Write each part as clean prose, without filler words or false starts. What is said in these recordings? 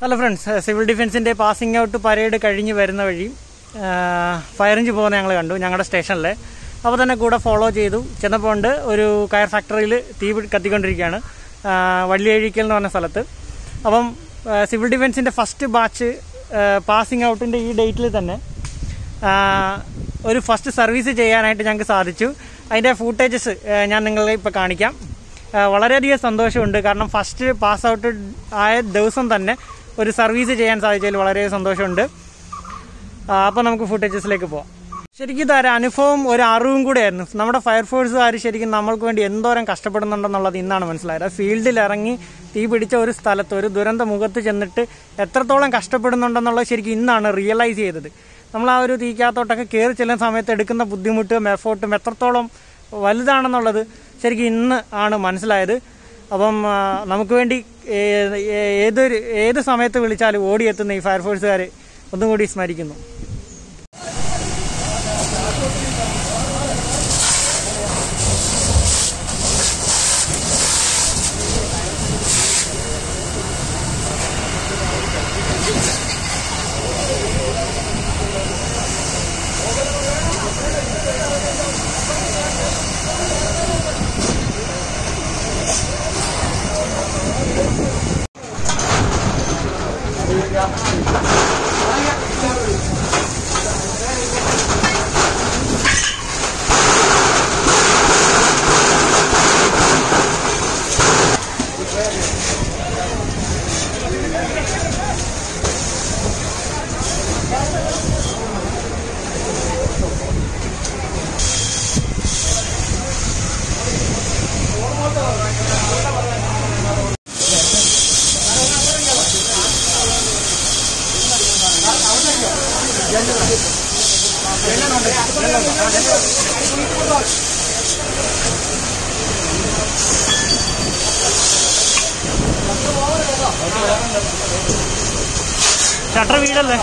Hello friends, Civil Defense in passing out to parade കഴിഞ്ഞു വരുന്ന വഴി ഫയർ എഞ്ചിൻ പോകുന്ന ഞങ്ങൾ കണ്ടു ഞങ്ങളുടെ സ്റ്റേഷനിൽ. അപ്പോൾ തന്നെ കൂടെ ഫോളോ ചെയ്തു. ചെന്നപ്പോൾ ഉണ്ട് ഒരു കയർ ഫാക്ടറിയിൽ തീ കത്തിക്കൊണ്ടിരിക്കുകയാണ് വള്ളിയഴിക്കൽ എന്ന് പറഞ്ഞ സ്ഥലത്ത്. അപ്പം സിവിൽ ഡിഫൻസിൻ്റെ ഫസ്റ്റ് ബാച്ച് പാസിംഗ് ഔട്ടിൻ്റെ ഈ ഡേറ്റിൽ തന്നെ ഒരു ഫസ്റ്റ് സർവീസ് ചെയ്യാനായിട്ട് ഞങ്ങൾക്ക് സാധിച്ചു. അതിൻ്റെ ഫൂട്ടേജസ് ഞാൻ നിങ്ങളെ ഇപ്പോൾ കാണിക്കാം. വളരെയധികം സന്തോഷമുണ്ട്. കാരണം ഫസ്റ്റ് പാസ് ഔട്ട് ആയ ദിവസം തന്നെ ഒരു സർവീസ് ചെയ്യാൻ സാധിച്ചതിൽ വളരെ സന്തോഷമുണ്ട്. അപ്പോൾ നമുക്ക് ഫുട്ടേജസിലേക്ക് പോവാം. ശരിക്കും ഇതൊരു അനുഭവം, ഒരു അറിവും കൂടെയായിരുന്നു. നമ്മുടെ ഫയർഫോഴ്സുകാർ ശരിക്കും നമ്മൾക്ക് വേണ്ടി എന്തോരം കഷ്ടപ്പെടുന്നുണ്ടെന്നുള്ളത് ഇന്നാണ് മനസ്സിലായത്. ഫീൽഡിൽ ഇറങ്ങി തീ പിടിച്ച ഒരു സ്ഥലത്ത് ഒരു ദുരന്ത മുഖത്ത് ചെന്നിട്ട് എത്രത്തോളം കഷ്ടപ്പെടുന്നുണ്ടെന്നുള്ളത് ശരിക്കും ഇന്നാണ് റിയലൈസ് ചെയ്തത്. നമ്മൾ ആ ഒരു തീക്കകത്തോട്ടൊക്കെ കയറി ചെല്ലുന്ന സമയത്ത് എടുക്കുന്ന ബുദ്ധിമുട്ടും എഫേർട്ടും എത്രത്തോളം വലുതാണെന്നുള്ളത് ശരിക്കും ഇന്ന് ആണ് മനസ്സിലായത്. അപ്പം നമുക്ക് വേണ്ടി ഏത് സമയത്ത് വിളിച്ചാലും ഓടിയെത്തുന്ന ഈ ഫയർഫോഴ്സുകാർ ഒന്നും കൂടി സ്മരിക്കുന്നു. ഷട്ടർ വീടല്ലേ?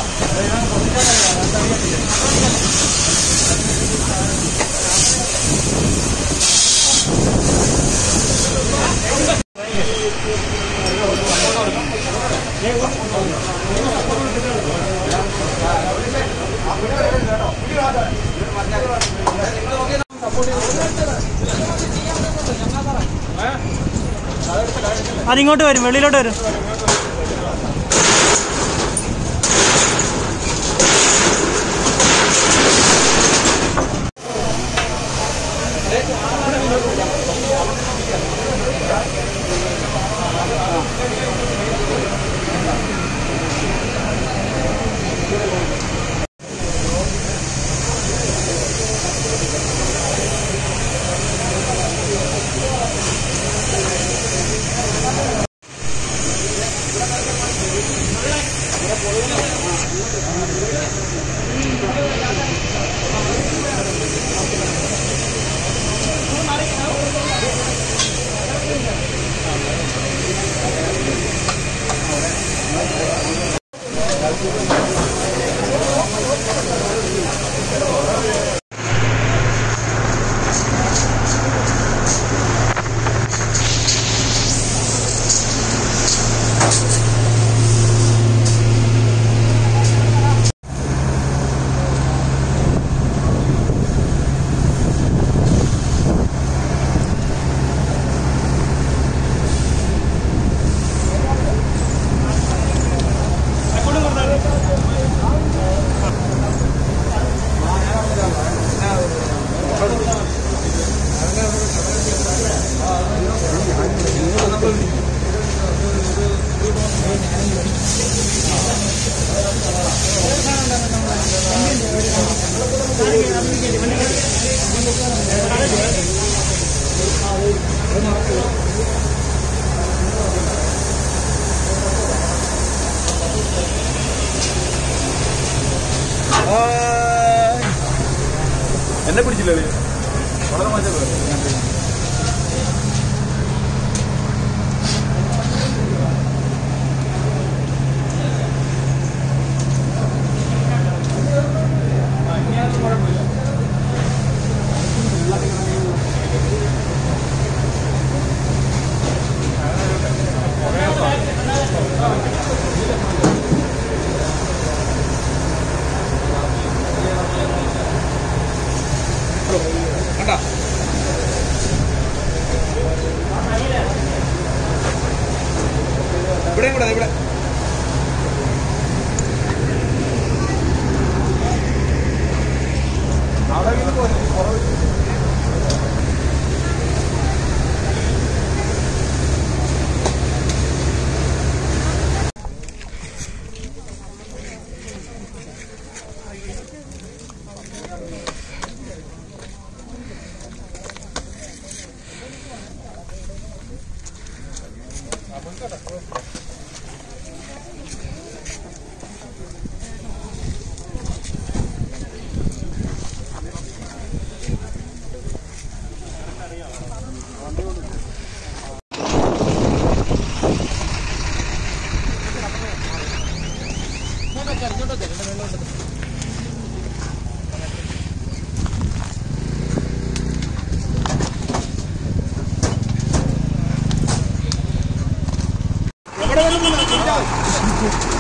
അതിങ്ങോട്ട് വരും, വെളിയിലോട്ട് വരും. എന്നെ പിടിച്ചില്ലേ? വളരെ മോശം. എവിടെ